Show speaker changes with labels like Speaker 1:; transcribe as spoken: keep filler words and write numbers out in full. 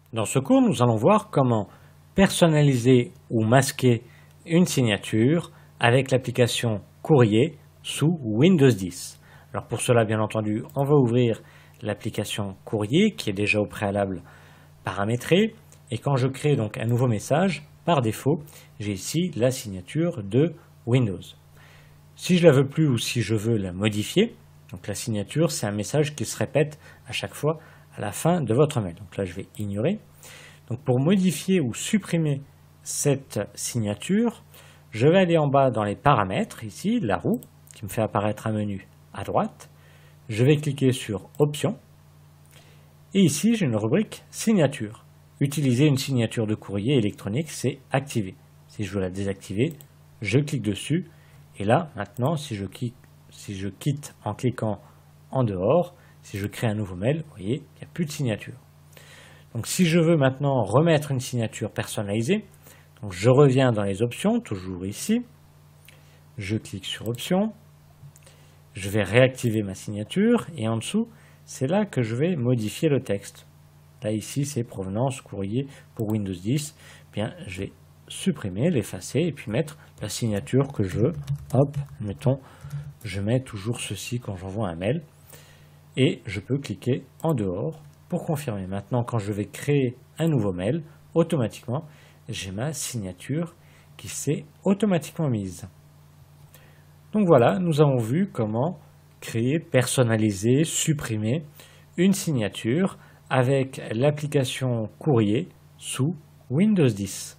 Speaker 1: Dans ce cours, nous allons voir comment personnaliser ou masquer une signature avec l'application Courrier sous Windows dix. Alors pour cela, bien entendu, on va ouvrir l'application Courrier qui est déjà au préalable paramétrée. Et quand je crée donc un nouveau message, par défaut, j'ai ici la signature de Windows. Si je la veux plus ou si je veux la modifier, donc la signature, c'est un message qui se répète à chaque fois à la fin de votre mail. Donc là, je vais ignorer. Donc pour modifier ou supprimer cette signature, je vais aller en bas dans les paramètres, ici, la roue, qui me fait apparaître un menu à droite. Je vais cliquer sur Options. Et ici, j'ai une rubrique Signature. Utiliser une signature de courrier électronique, c'est activé. Si je veux la désactiver, je clique dessus. Et là, maintenant, si je, clique, si je quitte en cliquant en dehors, si je crée un nouveau mail, vous voyez, il n'y a plus de signature. Donc si je veux maintenant remettre une signature personnalisée, donc je reviens dans les options, toujours ici, je clique sur Options, je vais réactiver ma signature et en dessous, c'est là que je vais modifier le texte. Là ici, c'est provenance courrier pour Windows dix. Bien, je vais supprimer, l'effacer et puis mettre la signature que je veux. Hop, mettons, je mets toujours ceci quand j'envoie un mail. Et je peux cliquer en dehors pour confirmer. Maintenant, quand je vais créer un nouveau mail, automatiquement, j'ai ma signature qui s'est automatiquement mise. Donc voilà, nous avons vu comment créer, personnaliser, supprimer une signature avec l'application Courrier sous Windows dix.